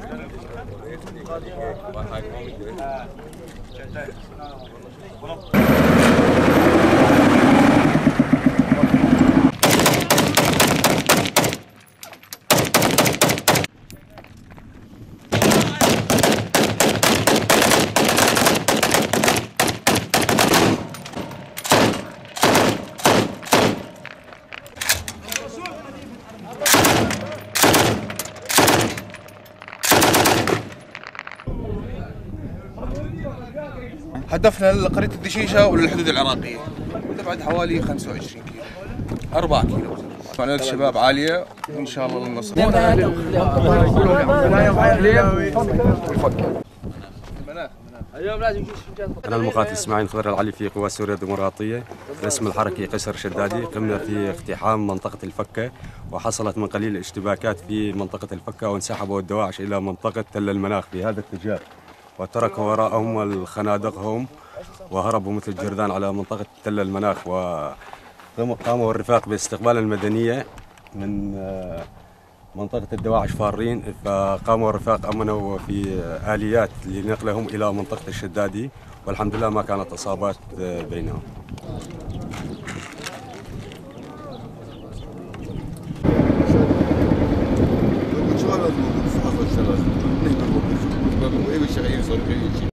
هدفنا لقرية الدشيشة وللحدود العراقية، تبعد حوالي 25 كيلو 4 كيلو. معنويات الشباب عالية وإن شاء الله للنصر. أنا المقاتل إسماعيل خضر العلي في قوات سوريا الديمقراطية، الاسم الحركي قسر شدادي. قمنا في اقتحام منطقة الفكة، وحصلت من قليل اشتباكات في منطقة الفكة، وانسحبوا الدواعش إلى منطقة تل المناخ في هذا الاتجاه، وتركوا وراءهم خنادقهم وهربوا مثل الجرذان على منطقة تل المناخ. وقاموا الرفاق باستقبال المدنية من منطقة الدواعش فارين، فقاموا الرفاق أمنوا في آليات لنقلهم إلى منطقة الشدادي، والحمد لله ما كانت إصابات بينهم.